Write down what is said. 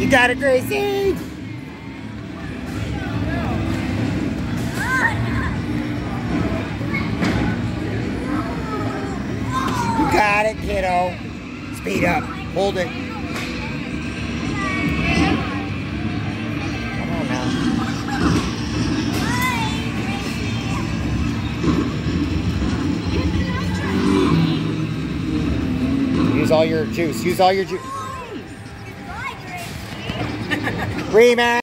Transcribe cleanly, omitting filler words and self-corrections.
You got it, Gracie! You got it, kiddo. Speed up. Hold it. Come on now. Use all your juice. Use all your juice. Rematch.